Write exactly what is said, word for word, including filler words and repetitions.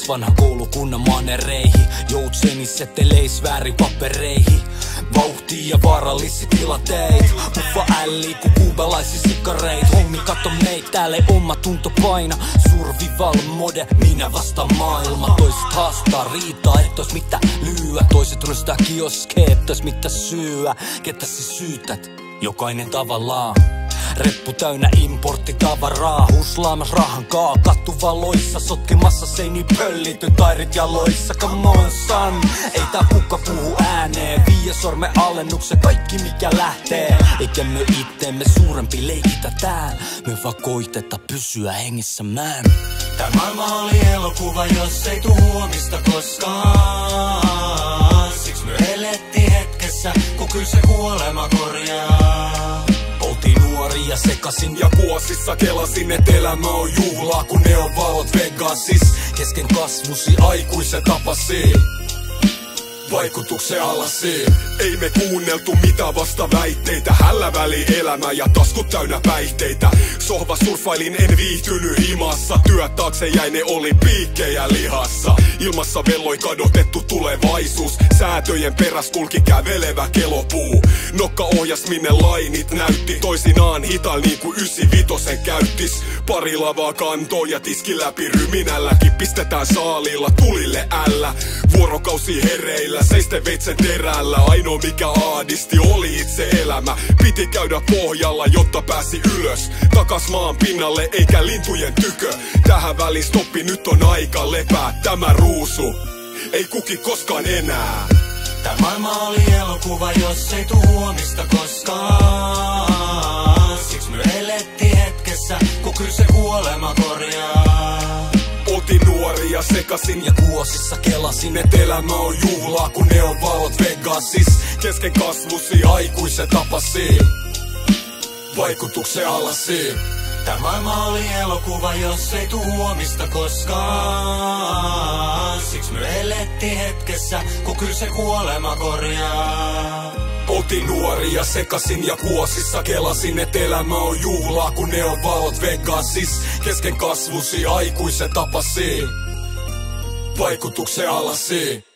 Kuules vanha koulukunnan manereihin, joutseniseteleis väärin papereihin. Vauhtia ja vaarallisia tilanteita, muffa älli ku kuubalaisia sikareit. Hommi kato meit, täällä ei oma tunto paina. Survival mode, minä vasta maailma. Toiset haastaa riitaa, et ois mitä lyöä. Toiset rystää kioskeet, et ois mitä syöä. Ketä sä syytät? Jokainen tavallaan. Reppu täynnä importtitavaraa, huslaamas rahan kaa, kattuvaloissa, sotkemassa seini pöllity, tairit jaloissa, come on son. Ei tää kuka puhu ääneen, viie sormen alennuksen, kaikki mikä lähtee. Eikä me itteemme suurempi leikitä täällä, me vaan koiteta pysyä hengissä mään. Tää maailma oli elokuva, jos ei tuu huomista koskaan. Siksi me elettiin hetkessä, kun kyllä se kuolema korjaa. Oltiin nuoria sekasin ja kuosissa kelasin, et elämä on juhlaa, kun ne on valot Vegasis. Kesken kasvusi aikuisen tapasi, vaikutuksen alasi. Ei me kuunneltu mitä vasta väitteitä, hällä väli elämä ja taskut täynnä päihteitä. Sohva surfailin, en viihtynyt himassa, työt taakse jäi, ne oli piikkejä lihassa. Ilmassa velloi kadotettu tulevaisuus, säätöjen peräs kulki kävelevä kelopuu. Nokka ohjas minne lainit näytti, toisinaan hitaan niin kuin ysivitosen käyttis. Pari lavaa kantoo ja tiski läpi ryminälläkin, pistetään saalilla tulille ällä. Vuorokausi hereillä, seisten veitsen terällä, ainoa mikä ahdisti oli itse elämä. Piti käydä pohjalla, jotta pääsi ylös, takas maan pinnalle eikä lintujen tykö. Tähän väliin stoppi, nyt on aika lepää, tämä ruusu ei kuki koskaan enää. Tää maailma oli elokuva, jos ei tuu huomista koskaan. Siksi me elettiin hetkessä, kun kyllä se kuolema korjaa. Oltiin nuoria sekasin ja kuosissa kelasin, et elämä on juhlaa, kun ne on valot Vegasis. Kesken kasvusi aikuisen tapasi, vaikutuksen alasi. Tää maailma oli elokuva, jos ei tuu huomista koskaan. Siksi me elettiin hetkessä, kun kyllä se kuolema korjaa. Oltiin nuoria sekasin ja kuosissa kelasin, et elämä on juhlaa, kun ne on valot Vegasis. Kesken kasvusi aikuisen tapasi, vaikutuksen alasi.